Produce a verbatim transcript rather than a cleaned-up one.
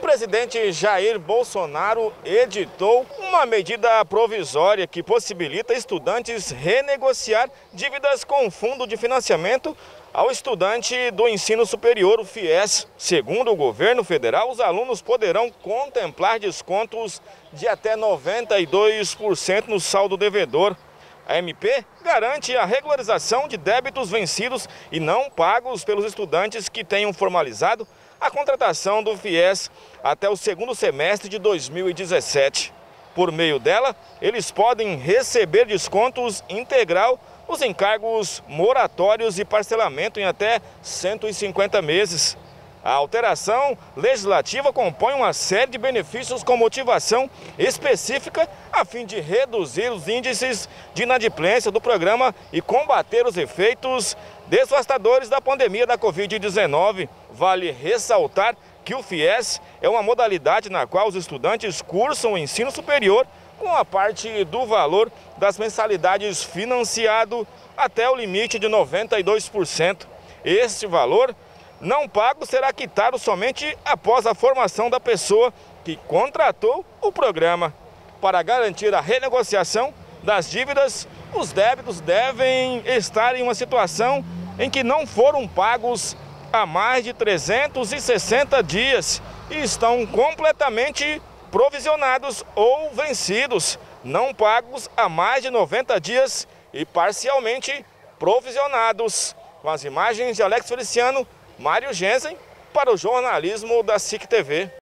presidente Jair Bolsonaro editou uma medida provisória que possibilita estudantes renegociar dívidas com o Fundo de Financiamento ao estudante do ensino superior, o FIES. Segundo o governo federal, os alunos poderão contemplar descontos de até noventa e dois por cento no saldo devedor. A M P garante a regularização de débitos vencidos e não pagos pelos estudantes que tenham formalizado a contratação do FIES até o segundo semestre de dois mil e dezessete. Por meio dela, eles podem receber descontos integral nos encargos moratórios e parcelamento em até cento e cinquenta meses. A alteração legislativa compõe uma série de benefícios com motivação específica a fim de reduzir os índices de inadimplência do programa e combater os efeitos devastadores da pandemia da Covid dezenove. Vale ressaltar que o FIES é uma modalidade na qual os estudantes cursam o ensino superior com a parte do valor das mensalidades financiado até o limite de noventa e dois por cento. Este valor não pago será quitado somente após a formação da pessoa que contratou o programa. Para garantir a renegociação das dívidas, os débitos devem estar em uma situação em que não foram pagos há mais de trezentos e sessenta dias e estão completamente provisionados ou vencidos, não pagos há mais de noventa dias e parcialmente provisionados. Com as imagens de Alex Feliciano, Mário Gensen, para o jornalismo da S I C T V.